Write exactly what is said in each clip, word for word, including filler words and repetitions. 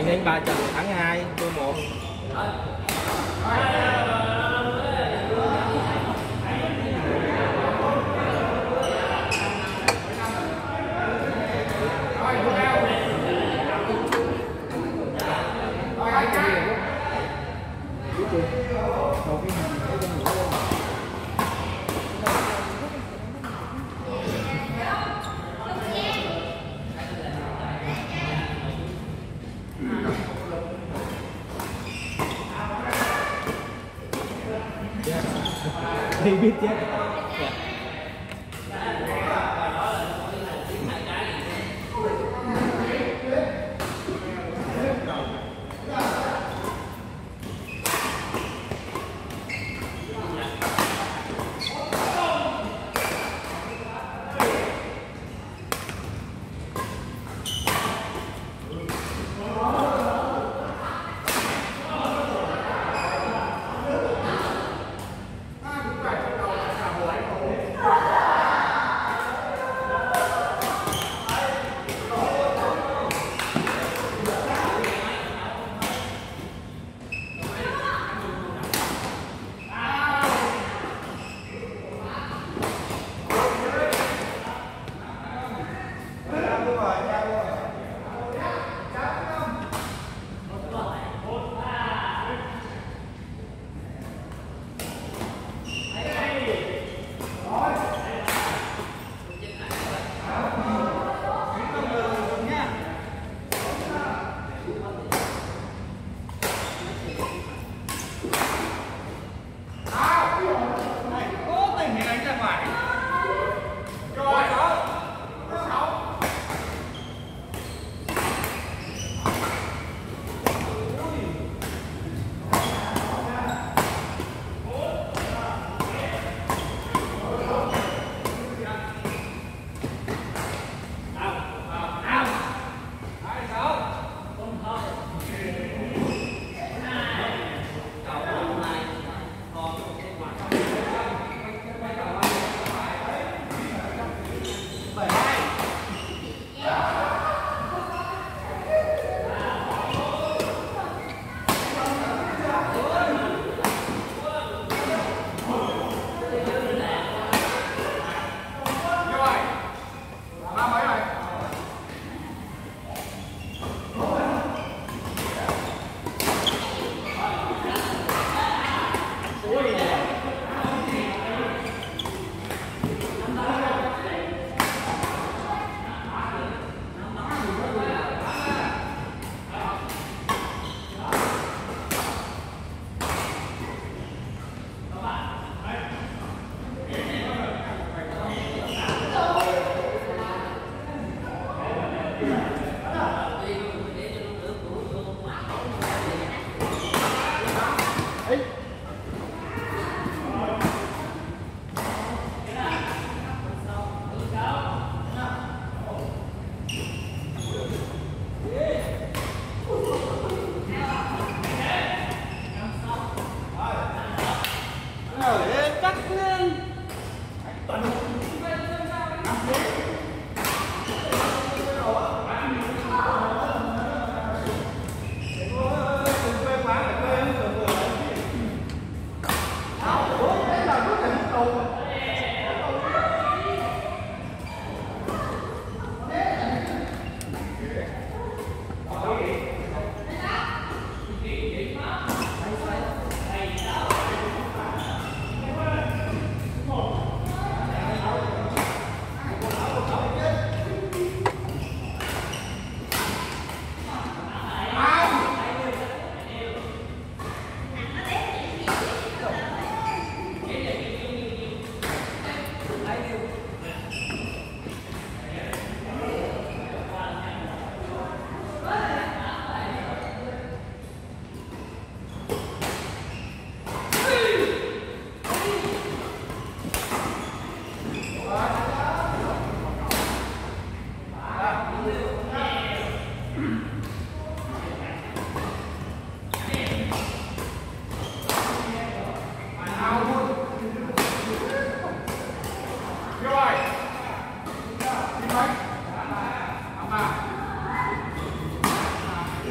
đánh ba trận thắng hai thua một. Thì biết chết.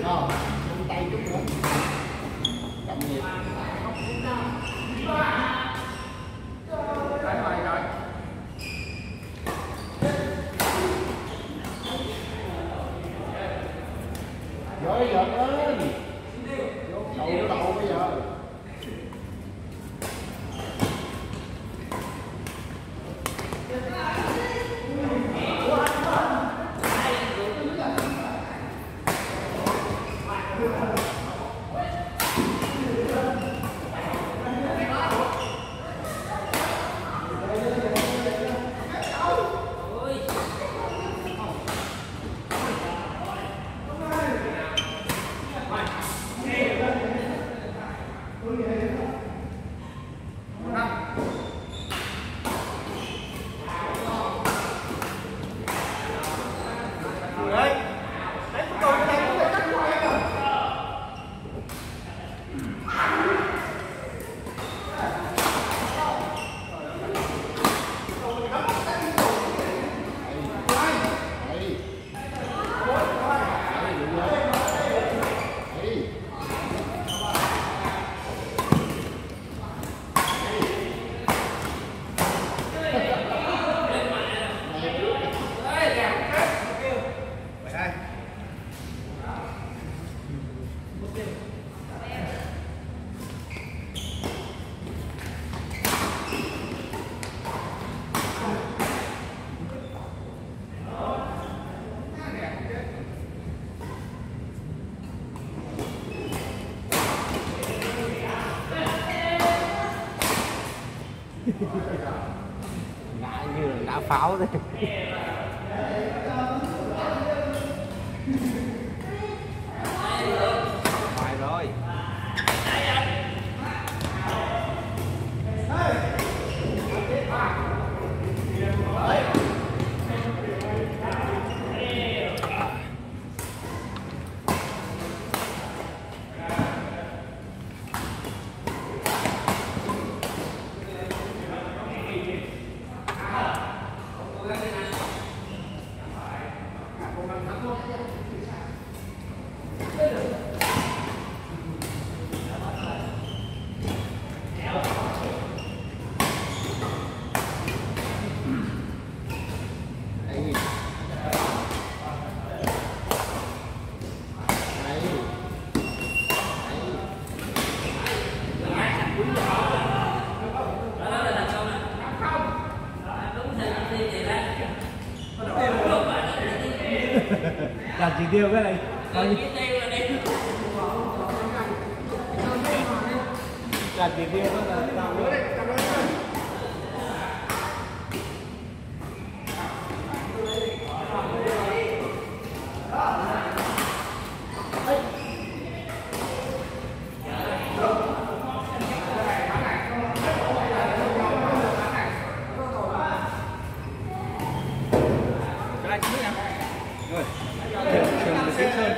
Rồi, tay chút nữa. Chậm nhịp. Rồi rồi rồi. Rồi giật lên. Đầu đầu bây giờ. Ngã như là ngã pháo đấy. Phải rồi. Đạt chỉ tiêu cái này bao nhiêu? Đạt chỉ tiêu đó là sao nữa đấy? Rồi, trường được tiến sơn.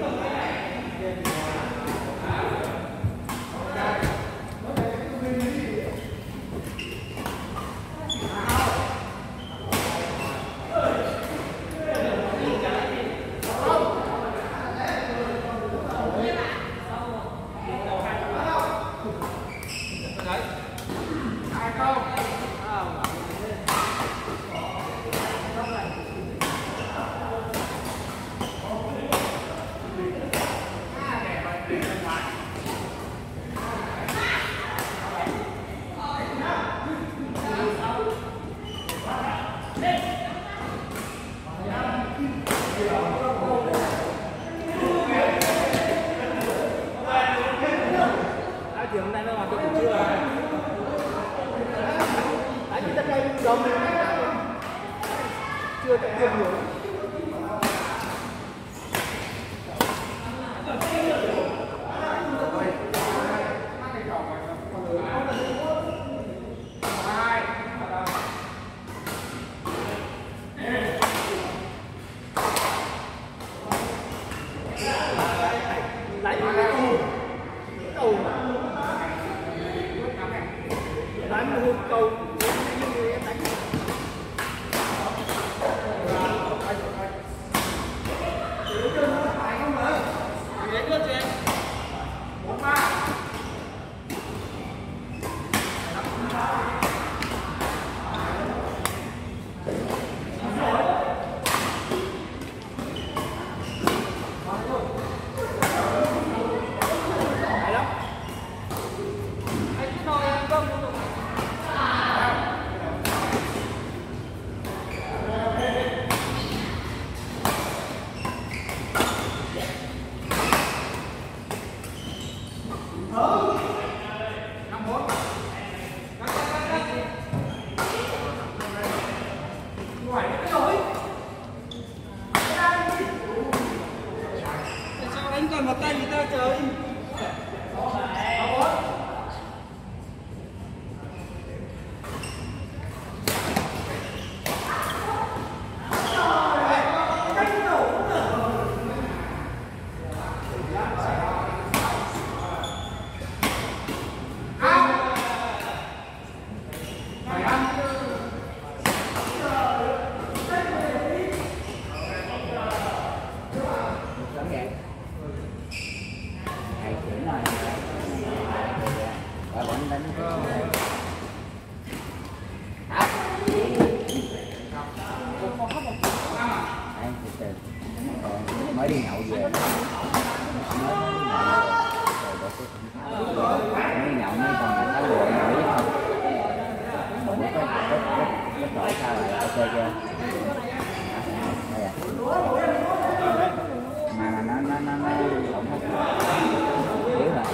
Thì hôm nay nó hoàn toàn chưa anh đi tất đây đông chưa tập tiêm nhiều. Lấy cầu đánh một cầu đánh mà tay người ta trời. Mới đi nhậu về mới nhậu mới còn cái buổi nữa biết không? Một cái cái cái tội sao lại ok chưa? Đây à. Mà mà nó nó nó nó không hết. Hiểu rồi.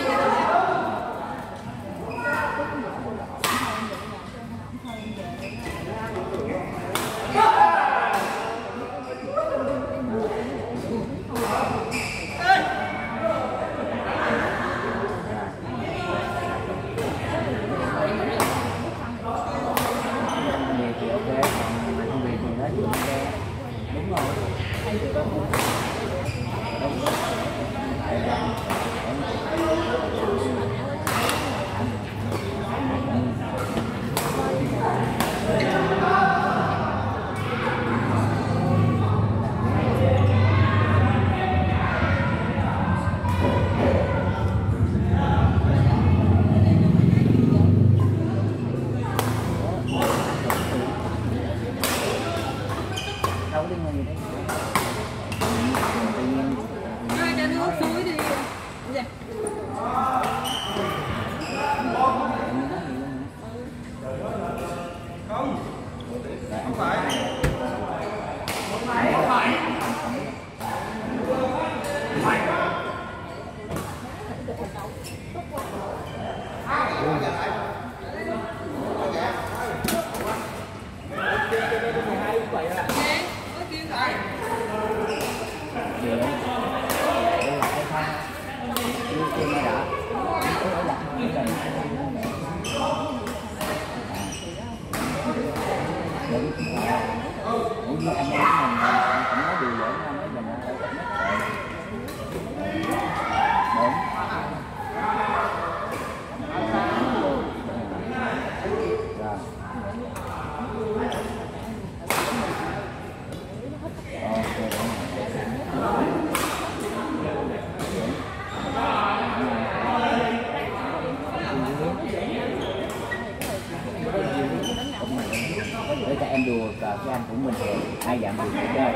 Để các em đùa và các anh cũng bình thường, ai dặn gì cũng chơi.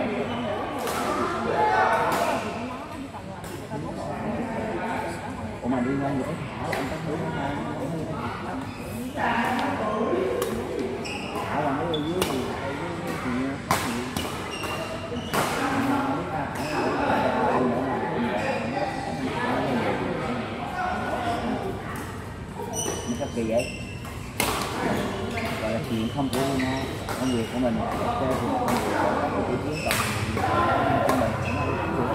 Ủa mà đi ngon vậy? Thảo anh có hướng không? Thảo bằng cái dưới thì cái kỳ vậy gọi là chuyện không của Luna, công việc của mình ok thì công việc của các vị trí còn của mình cũng không được,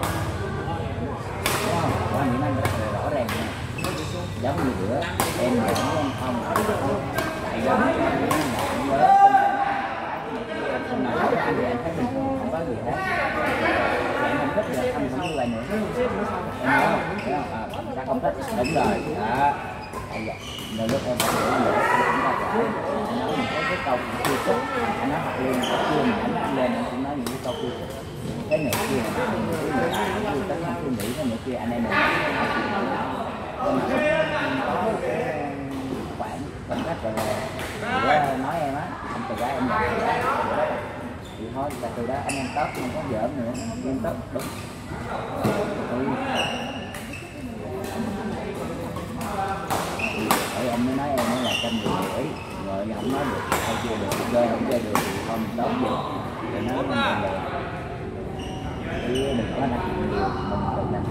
đúng không? Qua những anh rõ ràng nè, giống như bữa em dẫn em không lại giống em lớn không mà nói anh thì anh thấy mình không có gì hết, em không thích là anh không như vậy nữa, em nói không? Ta không thích, đúng rồi đó. Rồi lúc em phải để lửa cũng là vậy, anh nói một cái câu tiêu cực, anh nói thật luôn, chưa mà anh lên anh cũng nói những cái câu tiêu cực, cái người kia là cái người ta tiêu tất cả suy nghĩ cái người kia anh em mình có cái khoảng khoảng cách gọi là nói em á, anh từ gái em nhận thì thôi là từ đó anh em tốt không có giỡn nữa, nghiêm túc đúng. Bởi anh mới nói em nói là trăm người rưỡi rồi không nói được, không chưa được, chơi không chơi được thì không tốt được, thì nói mình là chứ đừng có đặt nhiều, mình tự làm.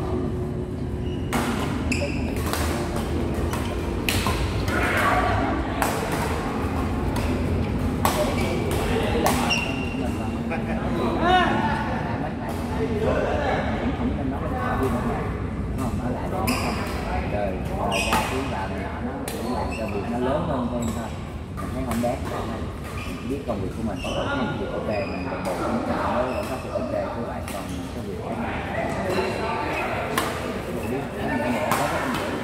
Không viên này đúng không, nó lại để nó không rồi rồi ra tiếng vào này nọ nó cũng làm cho việc nó lớn hơn thêm thôi. Mình thấy không đáng, mình biết công việc của mình có công việc ok, mình đồng bộ cũng chọn mới vẫn có sự ok với lại còn cái việc khác này biết cái này có cái công việc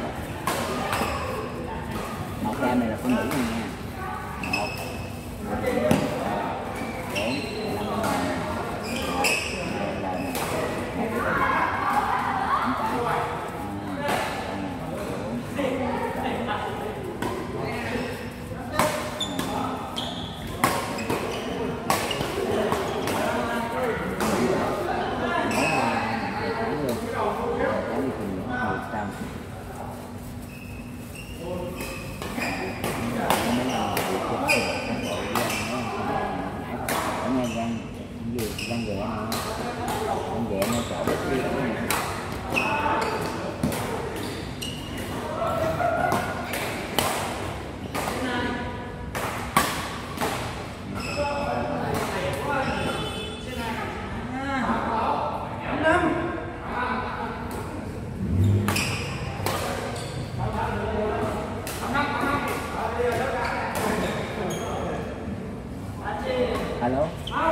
một cam này là phụ nữ này nha, một bốn năm đang ghẹ này, đang ghẹ nó chỗ bếp đi đó này. Alo.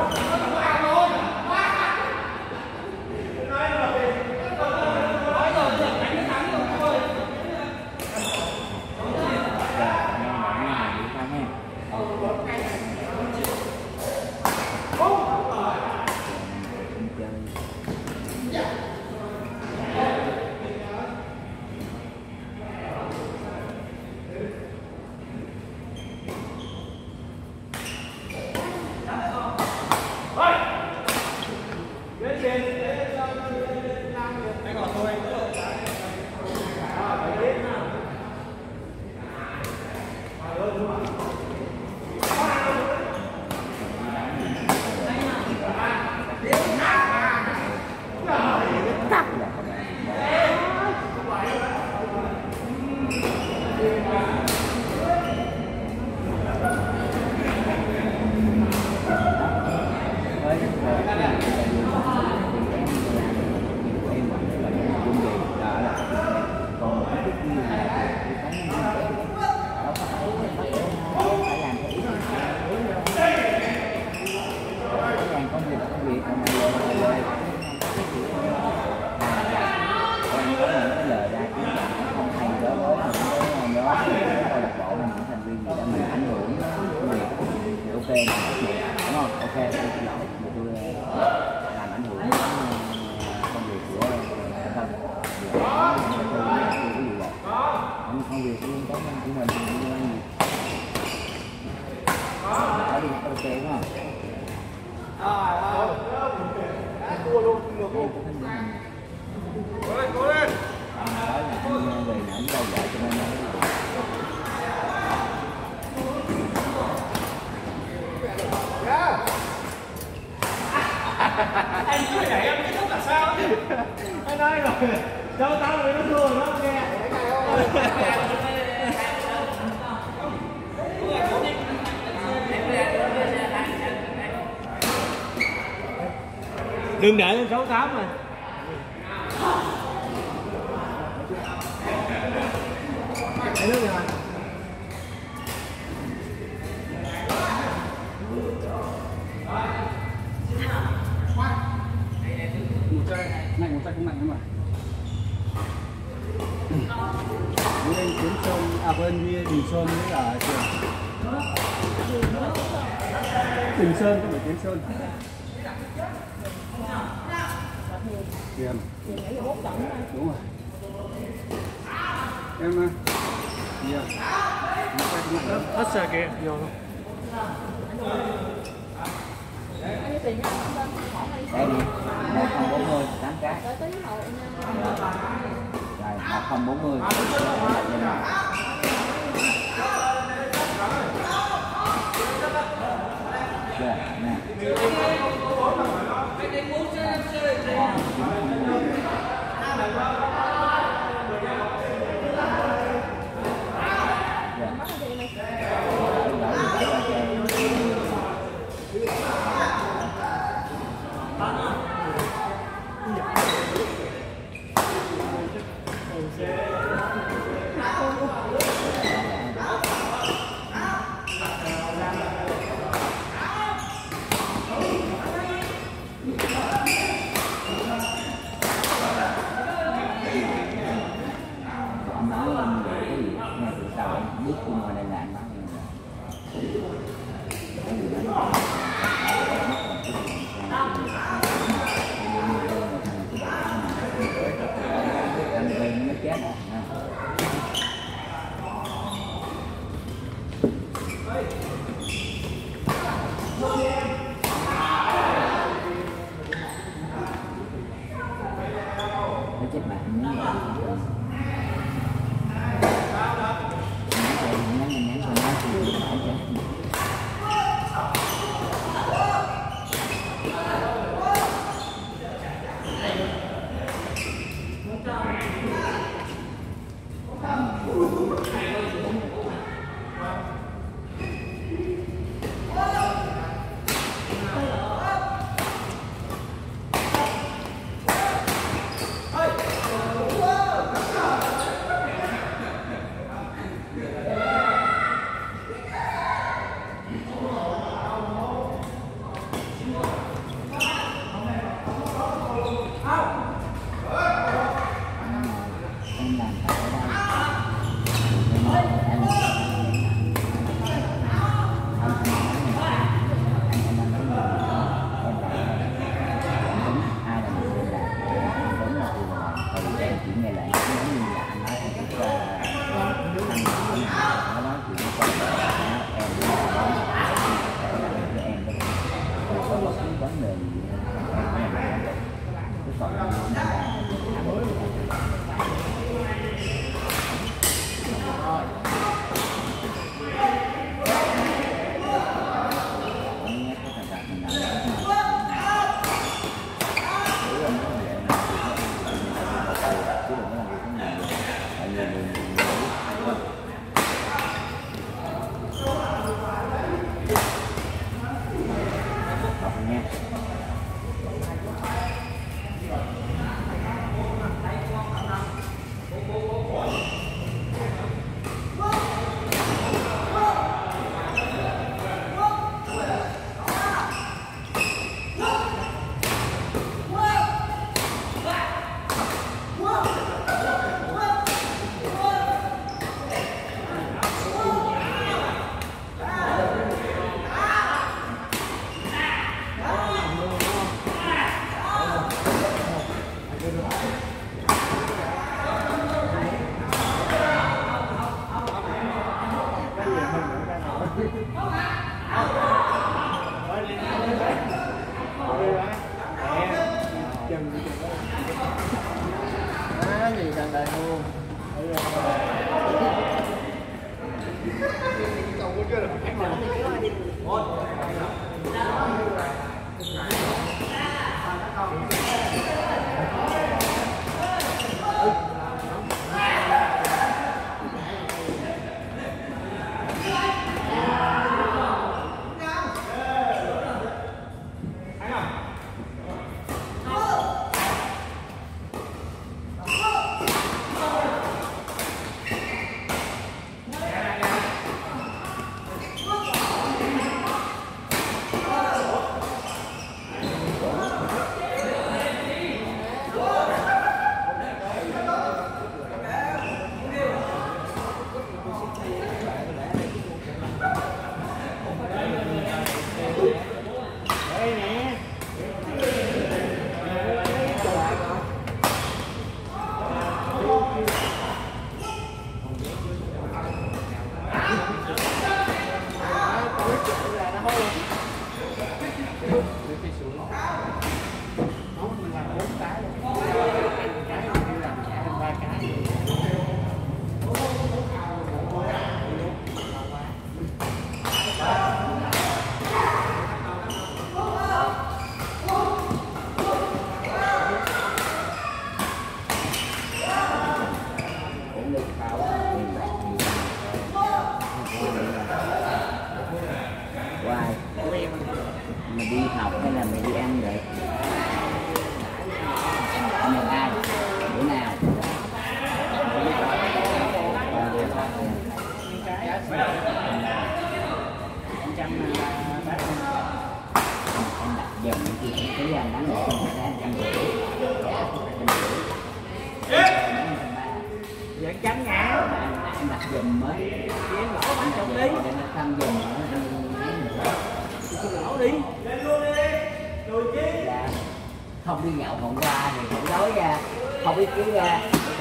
Đúng không? Ok, tôi xin lỗi, tôi làm ảnh hưởng đến công việc của bản thân. Tôi cái gì vậy? Không công việc liên quan của mình thì liên quan gì? Ở đi ok đúng không? Rồi, rồi. Đã cua luôn, ngược luôn. Cố lên, cố lên. Nói là anh về ảnh đâu vậy cho nên anh chưa nhảy em biết là sao chứ. Anh nói rồi, cho tao rồi nó thua rồi nó nghe. Đừng để lên sáu tám rồi. Để nước rồi. Này một tay không mạnh lắm mà. Bên Tiến Sơn, à bên Bình Sơn với cả trường Bình Sơn không phải Tiến Sơn. Tiền. Đúng rồi. Em nhiều. Hết xe kia vô không? đây nè, một không bốn mươi tám cái. Rồi một không bốn mươi. Rồi nè. Cái chết bạn nhắn nhắn nhắn nhắn con nói thì phải chứ. Mày đi học hay là mày đi ăn vậy? Mày ai? Bữa nào? Em đặt dòng thì thấy anh đánh được không? Anh trăm rưỡi. Dạ chấm ngã. Em đặt dòng mới. Em lỗ bánh trong đi. Để nó thăm dòng lỗ đi. Lên luôn đi. Rồi chứ. Dạ. Không đi nhậu hôm qua thì cũng đói ra. Không biết ký ra.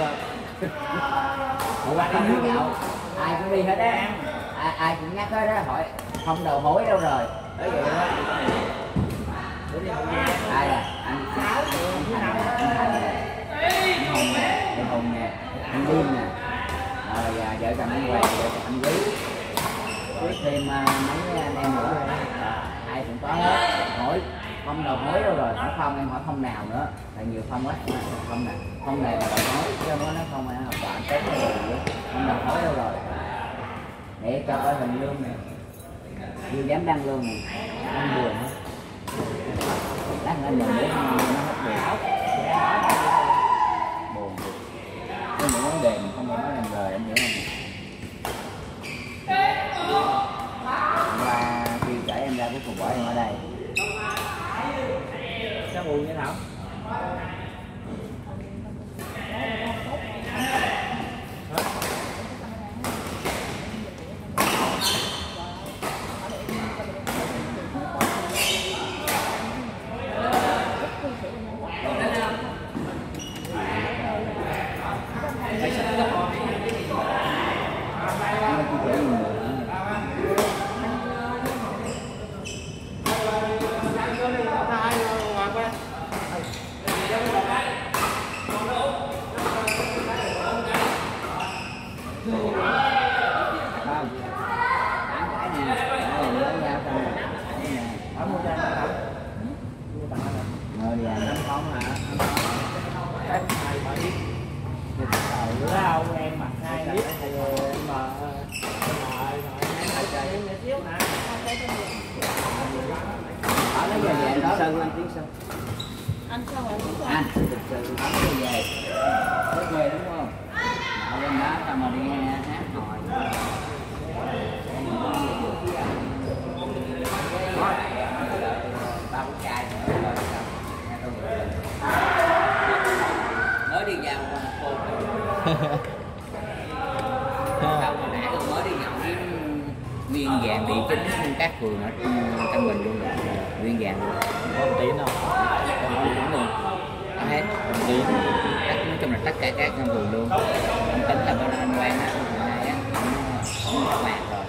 Hôm qua không đi nhậu. Ai cũng đi hết á. Ai, ai cũng nhắc hết á. Hỏi không đầu mối đâu rồi. Tới vậy đó. Ai à? Anh Sáu. Anh Thành. Hùng nè, anh Liêm nè, rồi à, vợ chồng anh Hoàng, vợ chồng anh Quý, với thêm à, mấy anh em nữa, à, ai cũng có hết. Hỏi không đầu mối đâu rồi, hỏi không em hỏi không nào nữa, tại nhiều không quá, không nào, không này là đầu mối, chứ nó nó không ai học bạn tới rồi, không đầu mối đâu rồi, để cho coi hình luôn nè, chưa dám đăng luôn nè, đăng buồn hết, đăng lên mình để nó hết buồn, buồn, có những vấn đề mình không thể nói làm lời, em hiểu không? Và khi chở em ra cuối cùng bỏ em ở đây. Sao buồn vậy Thảo? Sơn anh tiếng Sơn. Anh sao rồi? Anh thực sự bắn đi về, tới quê đúng không? Đạo lên đó cho mà đi nghe hát hỏi. Ba bút chai nữa rồi xong. Mới đi vào con cô. Sao hồi nãy tôi mới đi nhậu với Nguyên Vàng bị chính các phường ở Tân Bình luôn rồi. Nguyên Vàng luôn. Có một tiếng đâu. Không đúng luôn. Có hết. Một tiếng. Nói chung là tất cả các trong vườn luôn. Ông tính là bên anh Quang á, hôm nay á, ông đã mạc rồi.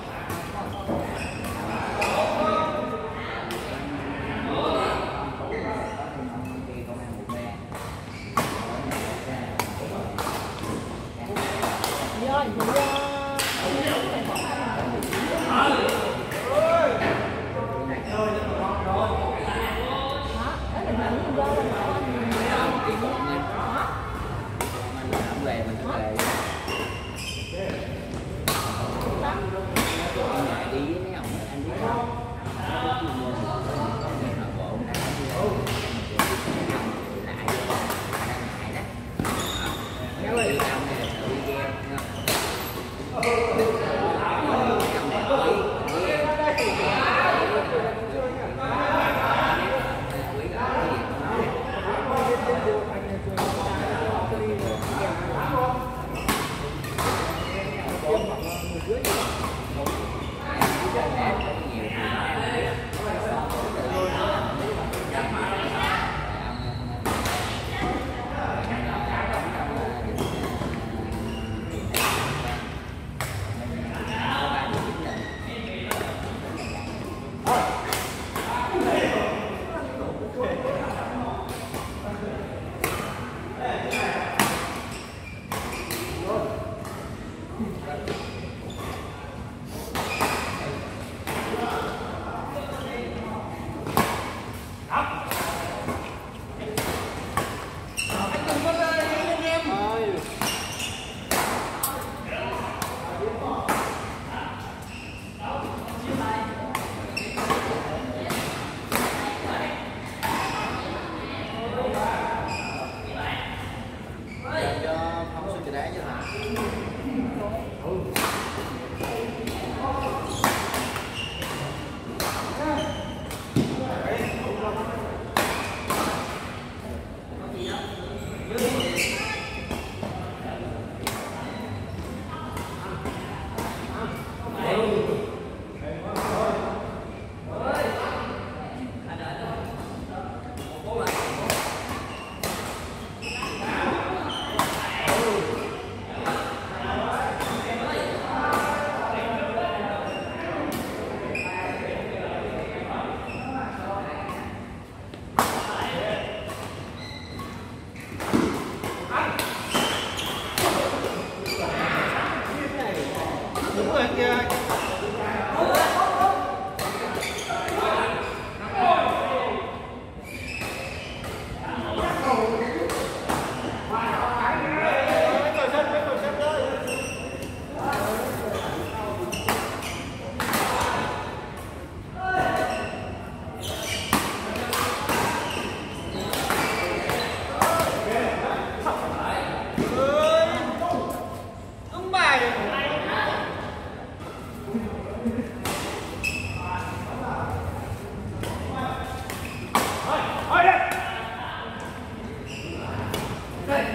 Đây.